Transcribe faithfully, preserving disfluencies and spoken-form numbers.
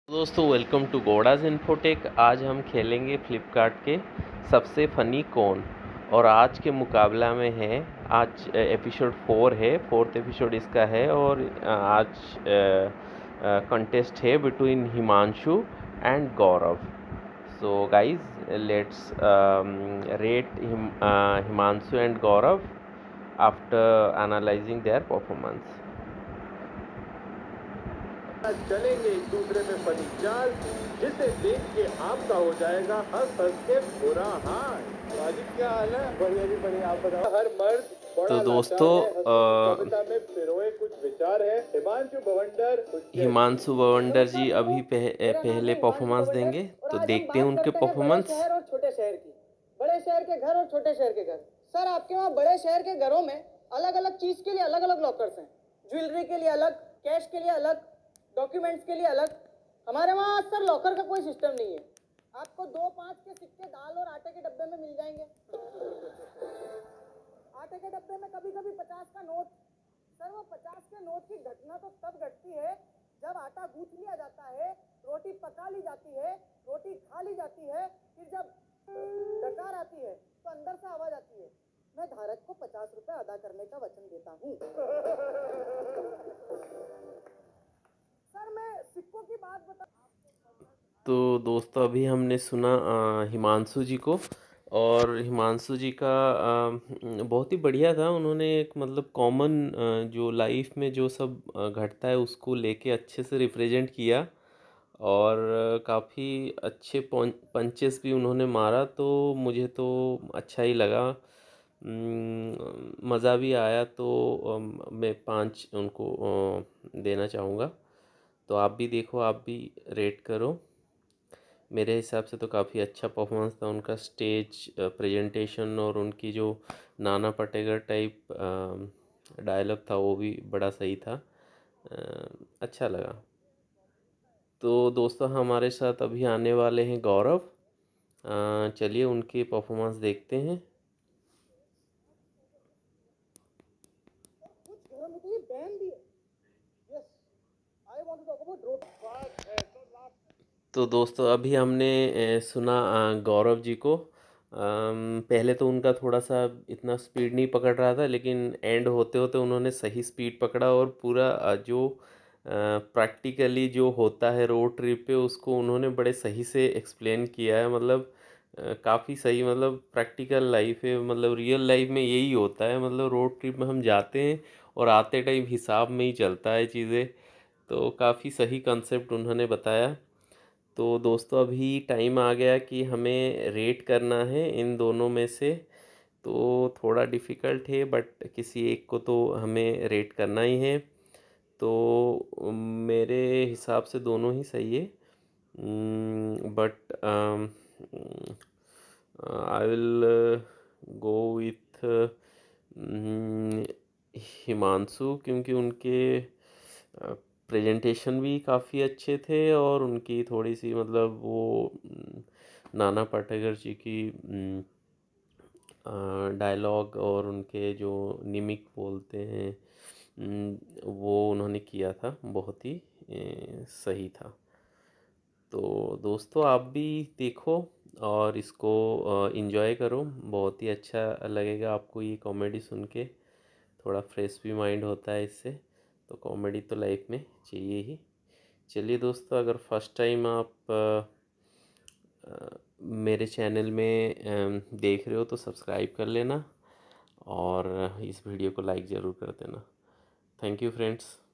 दोस्तों welcome to गोडाज infotech. आज हम खेलेंगे फ्लिपकार्ट के सबसे फ़नी कौन। और आज के मुकाबला में है, आज एपिसोड फोर है, फोर्थ एपिसोड इसका है। और आज कंटेस्ट है between Himanshu and Gaurav. So guys let's rate Himanshu and Gaurav after analysing their performance. चलेंगे एक दूसरे में फनी चाल, जिसे देख के आपका हो जाएगा हंस हंस के बुरा हाल। वाजिब क्या हाल है? बढ़िया जी बढ़िया, आप बताओ। हर मर्द तो दोस्तों कविता में पिरोए कुछ विचार है। हिमांशु भवंडर हिमांशु भवंडर जी अभी पह, पहले परफॉर्मेंस देंगे, तो देखते हैं उनके परफॉर्मेंस। शहर और छोटे शहर की, बड़े शहर के घर और छोटे शहर के घर। सर आपके वहाँ बड़े शहर के घरों में अलग अलग चीज के लिए अलग अलग लॉकर्स हैं। ज्वेलरी के लिए अलग, कैश के लिए अलग, डॉक्यूमेंट्स के लिए अलग। हमारे वहाँ सर लॉकर का कोई सिस्टम नहीं है। आपको दो पाँच के सिक्के दाल और आटे के डब्बे में मिल जाएंगे। आटे के डब्बे में कभी कभी पचास का नोट। सर वो पचास के नोट की घटना तो तब घटती है जब आटा गूंथ लिया जाता है, रोटी पका ली जाती है, रोटी खा ली जाती है, फिर जब डकार आती है तो अंदर से आवाज आती है, मैं धारक को पचास रुपए अदा करने का वचन देता हूँ। सर मैं सिक्कों की बात बता। तो दोस्तों अभी हमने सुना हिमांशु जी को, और हिमांशु जी का आ, बहुत ही बढ़िया था। उन्होंने एक मतलब कॉमन जो लाइफ में जो सब घटता है उसको लेके अच्छे से रिप्रेजेंट किया, और काफ़ी अच्छे पंचेस भी उन्होंने मारा। तो मुझे तो अच्छा ही लगा, मज़ा भी आया। तो मैं पाँच उनको देना चाहूँगा। तो आप भी देखो, आप भी रेट करो। मेरे हिसाब से तो काफ़ी अच्छा परफॉर्मेंस था उनका। स्टेज प्रेजेंटेशन और उनकी जो नाना पाटेकर टाइप डायलॉग था वो भी बड़ा सही था, अच्छा लगा। तो दोस्तों हमारे साथ अभी आने वाले हैं गौरव। चलिए उनकी परफॉर्मेंस देखते हैं। तो दोस्तों अभी हमने सुना गौरव जी को। पहले तो उनका थोड़ा सा इतना स्पीड नहीं पकड़ रहा था, लेकिन एंड होते होते उन्होंने सही स्पीड पकड़ा, और पूरा जो प्रैक्टिकली जो होता है रोड ट्रिप पे उसको उन्होंने बड़े सही से एक्सप्लेन किया है। मतलब काफ़ी सही, मतलब प्रैक्टिकल लाइफ है, मतलब रियल लाइफ में यही होता है। मतलब रोड ट्रिप में हम जाते हैं और आते टाइम हिसाब में ही चलता है चीज़ें। तो काफ़ी सही कंसेप्ट उन्होंने बताया। तो दोस्तों अभी टाइम आ गया कि हमें रेट करना है इन दोनों में से। तो थोड़ा डिफ़िकल्ट है, बट किसी एक को तो हमें रेट करना ही है। तो मेरे हिसाब से दोनों ही सही है, but I will go with Himanshu, क्योंकि उनके प्रेजेंटेशन भी काफ़ी अच्छे थे, और उनकी थोड़ी सी मतलब वो नाना पाटेकर जी की डायलॉग और उनके जो निमिक बोलते हैं वो उन्होंने किया था, बहुत ही सही था। तो दोस्तों आप भी देखो और इसको एंजॉय करो, बहुत ही अच्छा लगेगा आपको ये कॉमेडी सुन के। थोड़ा फ्रेश भी माइंड होता है इससे, तो कॉमेडी तो लाइफ में चाहिए ही। चलिए दोस्तों, अगर फर्स्ट टाइम आप आ, आ, मेरे चैनल में आ, देख रहे हो तो सब्सक्राइब कर लेना, और इस वीडियो को लाइक ज़रूर कर देना। Thank you friends.